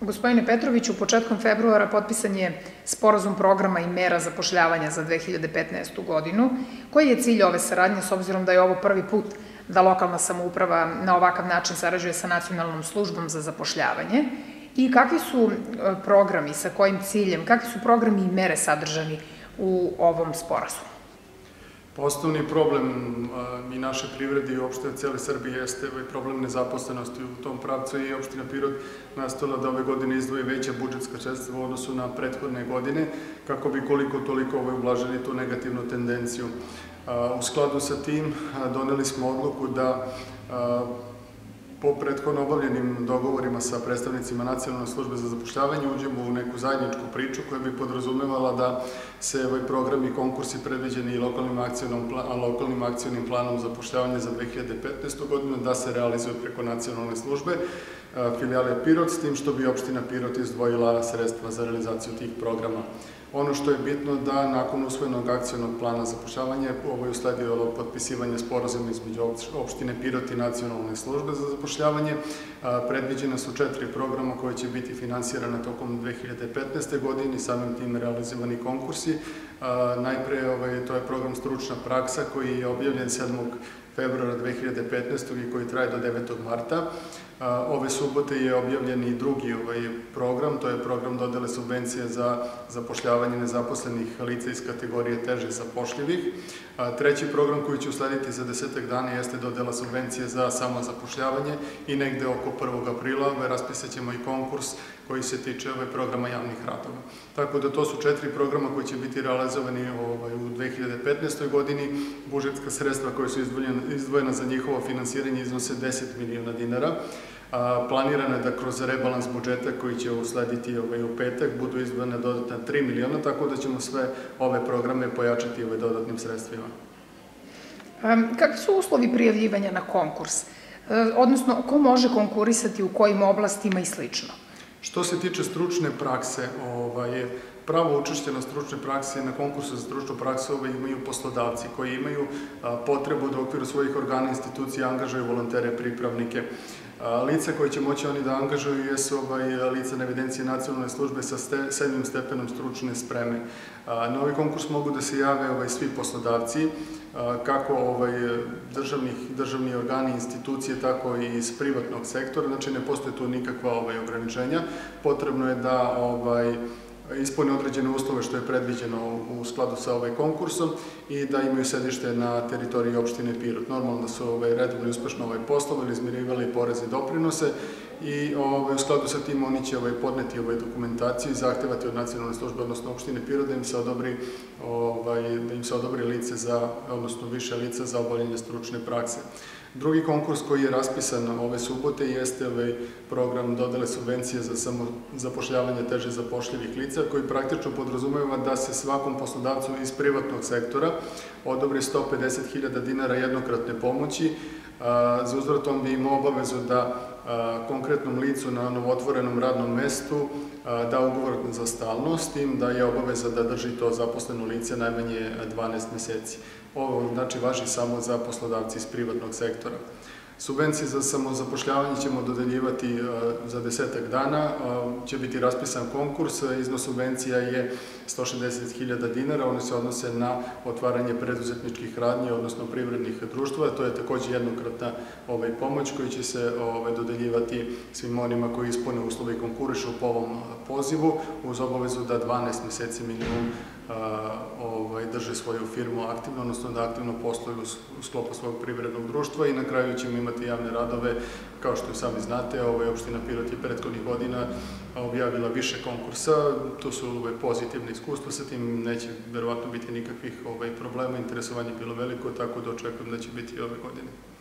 Gospodine Petroviću, početkom februara potpisan je sporazum programa i mera zapošljavanja za 2015. godinu. Koji je cilj ove saradnje, s obzirom da je ovo prvi put da lokalna samouprava na ovakav način sarađuje sa Nacionalnom službom za zapošljavanje? I kakvi su programi, sa kojim ciljem, kakvi su programi i mere sadržani u ovom sporazumu? Osnovni problem i naše privrede i uopšte cijele Srbije jeste problem nezaposlenosti. U tom pravcu i opština Pirot nastavila da ove godine izdvoji veća budžetska sredstva u odnosu na prethodne godine, kako bi koliko toliko ublažili tu negativnu tendenciju. U skladu sa tim doneli smo odluku da po prethodno obavljenim dogovorima sa predstavnicima Nacionalne službe za zapošljavanje uđemo u neku zajedničku priču koja bi podrazumevala da se ovaj program i konkursi predviđeni lokalnim akcionim planom zapošljavanja za 2015. godinu da se realizuju preko Nacionalne službe filijale Pirot, s tim što bi opština Pirot izdvojila sredstva za realizaciju tih programa. Ono što je bitno da nakon usvojenog akcionog plana zapošljavanja ovo je usledilo potpisivanje sporazuma između opštine Pirot i Nacionalne službe za zapošljavanje. Predviđena su 4 programa koje će biti finansirane tokom 2015. godine i samim tim realizovani konkursi. Najpre to je program Stručna praksa koji je objavljen 7. februara 2015. i koji traje do 9. marta. Ove subote je objavljen i drugi program, to je program dodele subvencije za zapošljavanje nezaposlenih lica iz kategorije teže zapošljivih. Treći program koji će uslediti za 10 dana jeste dodela subvencije za samozapošljavanje i negde oko 1. aprila raspisat ćemo i konkurs koji se tiče programa javnih radova. Tako da to su 4 programa koji će biti realizovani u 2015. godini. Budžetska sredstva koja su izdvojena za njihovo finansiranje iznose 10 miliona dinara. Planirano je da kroz rebalans budžeta koji će uslediti u petak budu izdvojene dodatna 3 miliona, tako da ćemo sve ove programe pojačati dodatnim sredstvima. Kakvi su uslovi prijavljivanja na konkurs? Odnosno, ko može konkurisati u kojim oblastima i slično? Što se tiče stručne prakse, pravo učešće na stručne prakse na konkursu za stručnu praksu imaju poslodavci koji imaju potrebu da u okviru svojih organa i institucija angažuju volontere, pripravnike. Lica koje će moći oni da angažuju jesu lica na evidenciji Nacionalne službe sa 7. stepenom stručne spreme. Na ovaj konkurs mogu da se jave svi poslodavci, kako državni organi i institucije, tako i iz privatnog sektora, znači ne postoje tu nikakva ograničenja. Potrebno je da ispune određene uslove što je predviđeno u skladu sa konkursom i da imaju sedište na teritoriji opštine Pirot. Normalno da su redovno i uspešno poslovali, izmirivali poreze i doprinose i u skladu sa tim oni će podneti dokumentaciju i zahtevati od Nacionalne službe, odnosno opštine Pirot, da im se odobri lice, odnosno više lica za obavljanje stručne prakse. Drugi konkurs koji je raspisan ove subote jeste program dodele subvencije za samozapošljavanje teže zapošljivih lica, koji praktično podrazumeva da se svakom poslodavcu iz privatnog sektora odobri 150.000 dinara jednokratne pomoći. Za uzvrat on bi imao obavezu da konkretnom licu na novotvorenom radnom mestu da ugovor za stalnost, s tim da je obaveza da drži to zaposleno lice najmanje 12 meseci. Ovo znači važi samo za poslodavci iz privatnog sektora. Subvencije za samozapošljavanje ćemo dodeljivati za 10 dana, će biti raspisan konkurs, iznos subvencija je 160.000 dinara, one se odnose na otvaranje preduzetničkih radnji, odnosno privrednih društva, to je takođe jednokratna pomoć koji će se dodeljivati svim onima koji ispune uslove i konkurišu po ovom pozivu, uz obavezu da 12 meseci minimum drže svoju firmu aktivno, odnosno da aktivno posluju u sklopu svog privrednog društva i na kraju ćemo imati javne radove. Kao što i sami znate, opština Pirot je prethodnih godina objavila više konkursa, to su pozitivne iskustva, sa tim neće verovatno biti nikakvih problema, interesovanje je bilo veliko, tako da očekujem da će biti i ove godine.